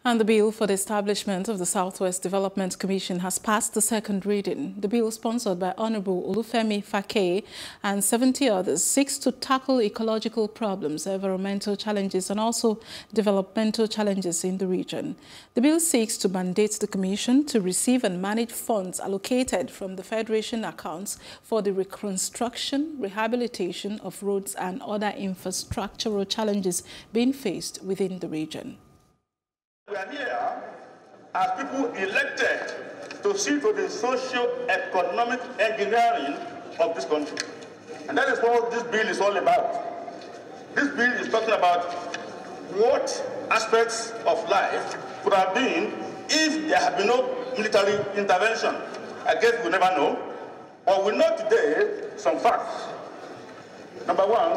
And the bill for the establishment of the Southwest Development Commission has passed the second reading. The bill, sponsored by Honorable Olufemi Fake and 70 others, seeks to tackle ecological problems, environmental challenges and also developmental challenges in the region. The bill seeks to mandate the Commission to receive and manage funds allocated from the Federation accounts for the reconstruction, rehabilitation of roads and other infrastructural challenges being faced within the region. We are here as people elected to see to the socio-economic engineering of this country. And that is what this bill is all about. This bill is talking about what aspects of life could have been if there had been no military intervention. I guess we'll never know. But we know today some facts. Number one,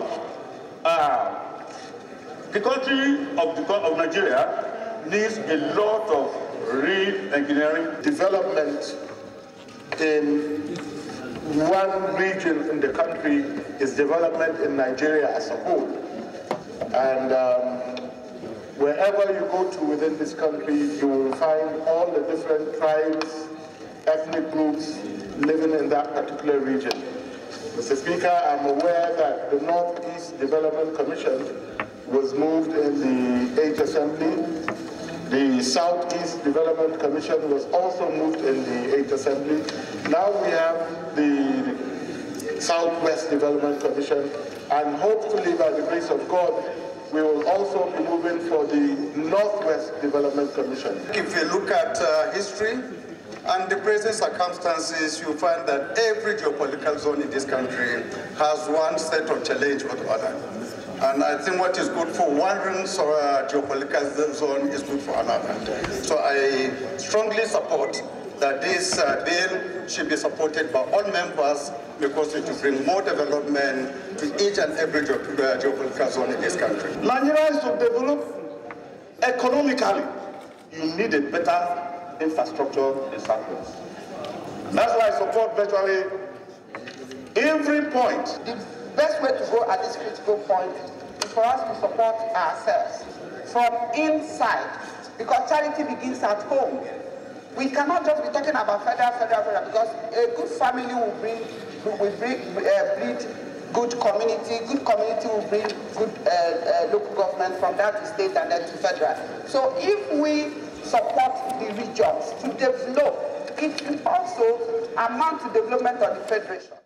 the country of Nigeria needs a lot of real engineering development in one region in the country is development in Nigeria as a whole. And wherever you go to within this country, you will find all the different tribes, ethnic groups living in that particular region. Mr. Speaker, I'm aware that the Northeast Development Commission was moved in the 8th Assembly. The Southeast Development Commission was also moved in the 8th Assembly. Now we have the Southwest Development Commission, and hopefully by the grace of God, we will also be moving for the Northwest Development Commission. If you look at history and the present circumstances, you find that every geopolitical zone in this country has one set of challenge or the other. And I think what is good for one geopolitical zone is good for another. So I strongly support that this bill should be supported by all members because it will bring more development to each and every geopolitical zone in this country. Nigeria is to develop economically. You need a better infrastructure in Southwest. That's why I support virtually every point. The best way to go at this critical point is for us to support ourselves from inside, because charity begins at home. We cannot just be talking about federal, because a good family will breed good community. Good community will bring good local government from that to state and then to federal. So if we support the regions to develop, it will also amount to development of the federation.